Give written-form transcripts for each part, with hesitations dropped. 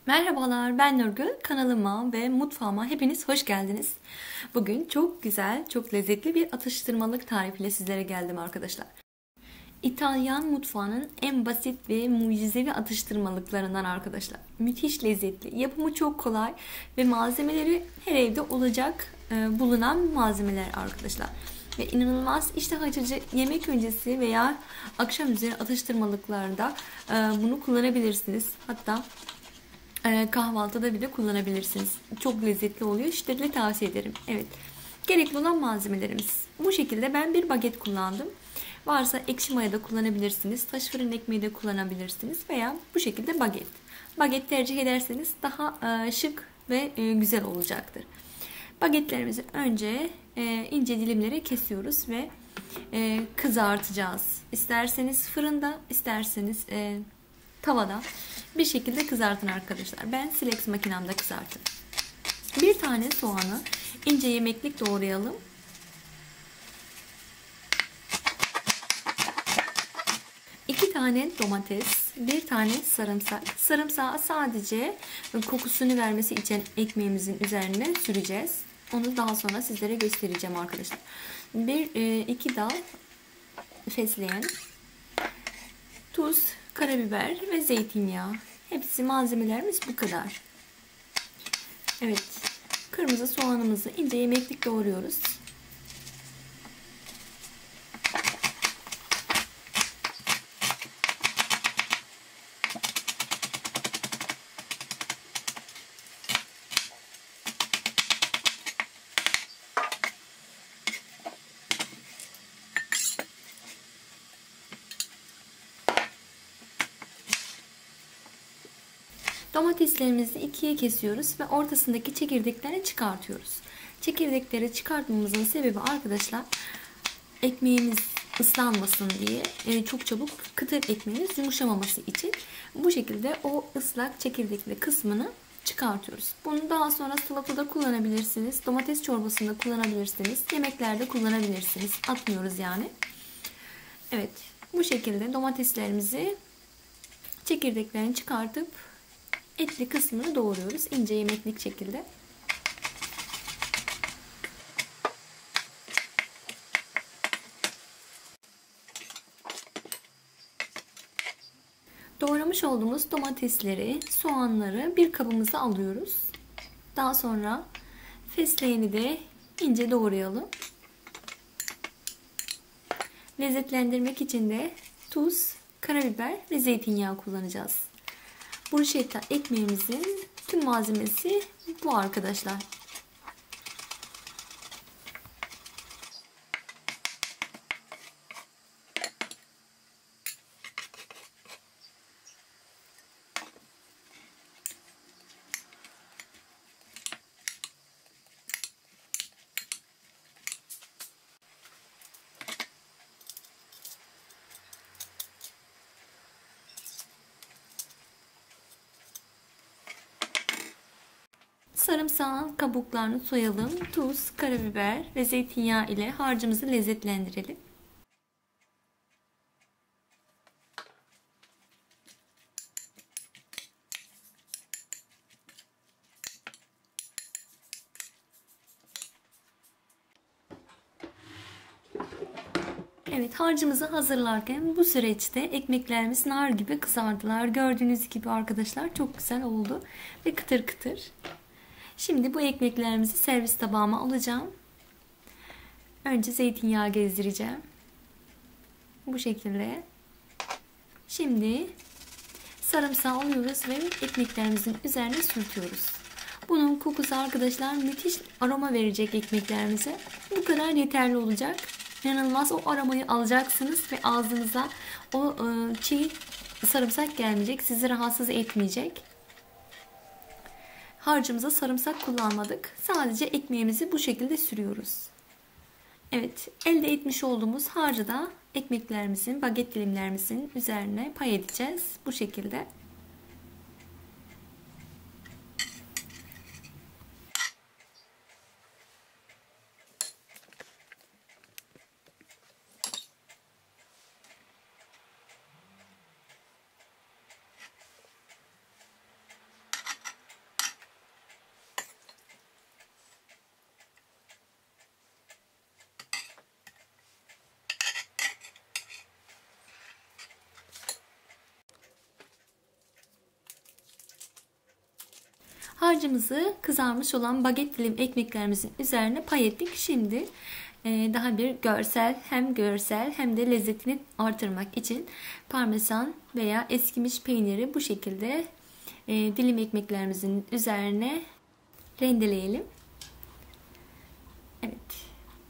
Merhabalar, ben Nurgül. Kanalıma ve mutfağıma hepiniz hoş geldiniz. Bugün çok güzel, çok lezzetli bir atıştırmalık tarifiyle sizlere geldim arkadaşlar. İtalyan mutfağının en basit ve mucizevi atıştırmalıklarından arkadaşlar. Müthiş lezzetli, yapımı çok kolay ve malzemeleri her evde olacak bulunan malzemeler arkadaşlar. Ve inanılmaz iştah açıcı yemek öncesi veya akşam üzeri atıştırmalıklarda bunu kullanabilirsiniz. Hatta kahvaltıda bile kullanabilirsiniz. Çok lezzetli oluyor. Şiddetle tavsiye ederim. Evet. Gerekli olan malzemelerimiz. Bu şekilde ben bir baget kullandım. Varsa ekşi maya da kullanabilirsiniz. Taş fırın ekmeği de kullanabilirsiniz. Veya bu şekilde baget. Baget tercih ederseniz daha şık ve güzel olacaktır. Bagetlerimizi önce ince dilimlere kesiyoruz ve kızartacağız. İsterseniz fırında, isterseniz tavada bir şekilde kızartın arkadaşlar. Ben Silex makinemde kızartın. Bir tane soğanı ince yemeklik doğrayalım. İki tane domates, bir tane sarımsak. Sarımsağı sadece kokusunu vermesi için ekmeğimizin üzerine süreceğiz. Onu daha sonra sizlere göstereceğim arkadaşlar. İki dal fesleğen, tuz, karabiber ve zeytinyağı. Hepsi malzemelerimiz bu kadar. Evet. Kırmızı soğanımızı ince yemeklik doğruyoruz. Domateslerimizi ikiye kesiyoruz ve ortasındaki çekirdekleri çıkartıyoruz. Çekirdekleri çıkartmamızın sebebi arkadaşlar ekmeğimiz ıslanmasın diye, çok çabuk kıtır ekmeğimiz yumuşamaması için bu şekilde o ıslak çekirdekli kısmını çıkartıyoruz. Bunu daha sonra salatada kullanabilirsiniz. Domates çorbasında kullanabilirsiniz. Yemeklerde kullanabilirsiniz. Atmıyoruz yani. Evet. Bu şekilde domateslerimizi çekirdeklerini çıkartıp etli kısmını doğruyoruz. İnce yemeklik şekilde. Doğramış olduğumuz domatesleri, soğanları bir kabımıza alıyoruz. Daha sonra fesleğeni de ince doğrayalım. Lezzetlendirmek için de tuz, karabiber ve zeytinyağı kullanacağız. Bruschetta ekmeğimizin tüm malzemesi bu arkadaşlar. Sarımsağın kabuklarını soyalım. Tuz, karabiber ve zeytinyağı ile harcımızı lezzetlendirelim. Evet, harcımızı hazırlarken bu süreçte ekmeklerimiz nar gibi kızardılar. Gördüğünüz gibi arkadaşlar çok güzel oldu ve kıtır kıtır. Şimdi bu ekmeklerimizi servis tabağıma alacağım. Önce zeytinyağı gezdireceğim. Bu şekilde. Şimdi sarımsağı alıyoruz ve ekmeklerimizin üzerine sürtüyoruz. Bunun kokusu arkadaşlar müthiş aroma verecek ekmeklerimize. Bu kadar yeterli olacak. İnanılmaz o aromayı alacaksınız ve ağzınıza o çiğ sarımsak gelmeyecek. Sizi rahatsız etmeyecek. Harcımıza sarımsak kullanmadık. Sadece ekmeğimizi bu şekilde sürüyoruz. Evet, elde etmiş olduğumuz harcı da ekmeklerimizin, baget dilimlerimizin üzerine pay edeceğiz. Bu şekilde. Harcımızı kızarmış olan baget dilim ekmeklerimizin üzerine pay ettik. Şimdi daha bir görsel hem de lezzetini artırmak için parmesan veya eskimiş peyniri bu şekilde dilim ekmeklerimizin üzerine rendeleyelim. Evet.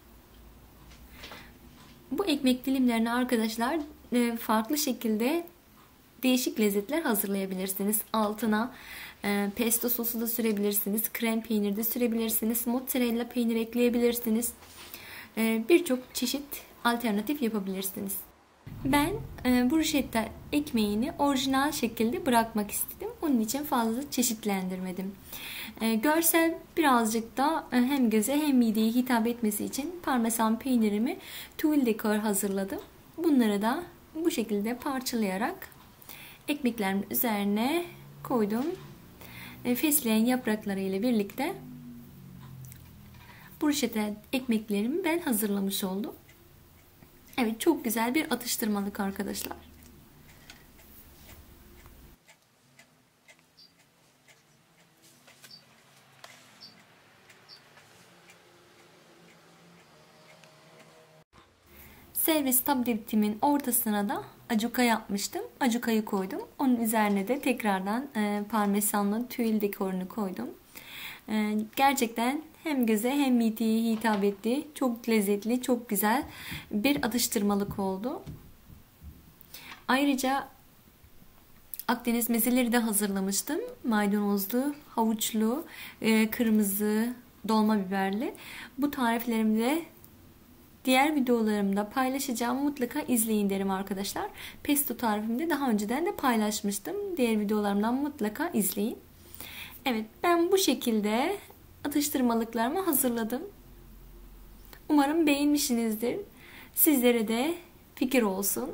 Bu ekmek dilimlerini arkadaşlar farklı şekilde değişik lezzetler hazırlayabilirsiniz. Altına pesto sosu da sürebilirsiniz. Krem peynir de sürebilirsiniz. Mozzarella peynir ekleyebilirsiniz. Birçok çeşit alternatif yapabilirsiniz. Ben bruschetta ekmeğini orijinal şekilde bırakmak istedim. Onun için fazla çeşitlendirmedim. Görsel birazcık da hem göze hem mideye hitap etmesi için parmesan peynirimi tuile dekor hazırladım. Bunları da bu şekilde parçalayarak ekmeklerimin üzerine koydum. Fesleğen yaprakları ile birlikte bruschetta ekmeklerimi ben hazırlamış oldum. Evet, çok güzel bir atıştırmalık arkadaşlar. Servis tabletimin ortasına da acuka yapmıştım. Acukayı koydum. Onun üzerine de tekrardan parmesanlı tüyl dekorunu koydum. Gerçekten hem göze hem mideye hitap etti. Çok lezzetli, çok güzel bir atıştırmalık oldu. Ayrıca Akdeniz mezeleri de hazırlamıştım. Maydanozlu, havuçlu, kırmızı, dolma biberli. Bu tariflerimi de diğer videolarımda paylaşacağım. Mutlaka izleyin derim arkadaşlar. Pesto tarifimi de daha önceden de paylaşmıştım. Diğer videolarımdan mutlaka izleyin. Evet, ben bu şekilde atıştırmalıklarımı hazırladım. Umarım beğenmişsinizdir. Sizlere de fikir olsun.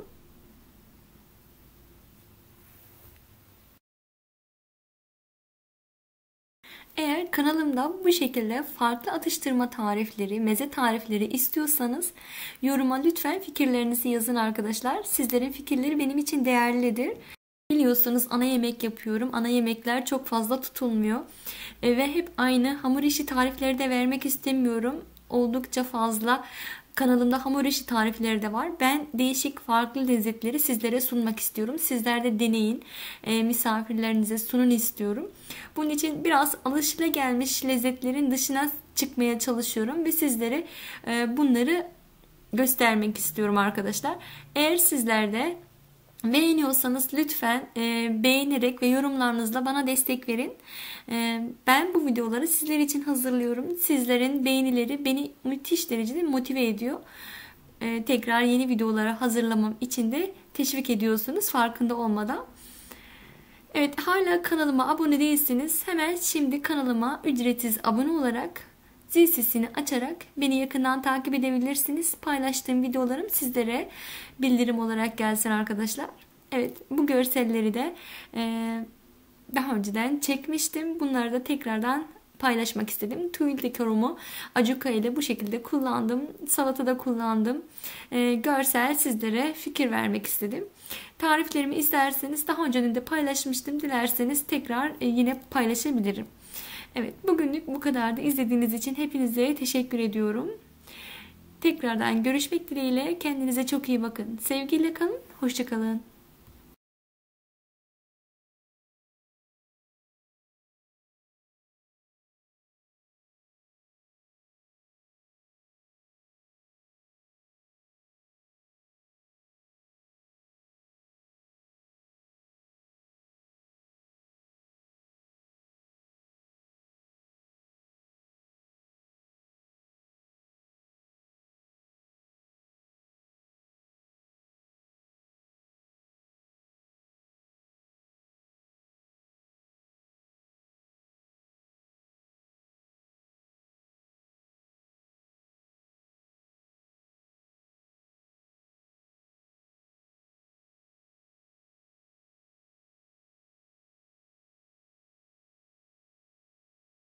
Eğer kanalımda bu şekilde farklı atıştırma tarifleri, meze tarifleri istiyorsanız yoruma lütfen fikirlerinizi yazın arkadaşlar. Sizlerin fikirleri benim için değerlidir. Biliyorsunuz ana yemek yapıyorum. Ana yemekler çok fazla tutulmuyor. Ve hep aynı hamur işi tarifleri de vermek istemiyorum. Oldukça fazla kanalımda hamur işi tarifleri de var. Ben değişik farklı lezzetleri sizlere sunmak istiyorum. Sizler de deneyin. Misafirlerinize sunun istiyorum. Bunun için biraz alışılagelmiş lezzetlerin dışına çıkmaya çalışıyorum. Ve sizlere bunları göstermek istiyorum arkadaşlar. Eğer sizler de beğeniyorsanız lütfen beğenerek ve yorumlarınızla bana destek verin. Ben bu videoları sizler için hazırlıyorum. Sizlerin beğenileri beni müthiş derecede motive ediyor. Tekrar yeni videoları hazırlamam için de teşvik ediyorsunuz farkında olmadan. Evet, hala kanalıma abone değilseniz hemen şimdi kanalıma ücretsiz abone olarak zil sesini açarak beni yakından takip edebilirsiniz. Paylaştığım videolarım sizlere bildirim olarak gelsin arkadaşlar. Evet, bu görselleri de daha önceden çekmiştim. Bunları da tekrardan paylaşmak istedim. Tuile dekorumu acuka ile bu şekilde kullandım. Salatada kullandım. Görsel sizlere fikir vermek istedim. Tariflerimi isterseniz daha önceden de paylaşmıştım. Dilerseniz tekrar yine paylaşabilirim. Evet, bugünlük bu kadardı. İzlediğiniz için hepinize teşekkür ediyorum. Tekrardan görüşmek dileğiyle. Kendinize çok iyi bakın. Sevgiyle kalın. Hoşça kalın.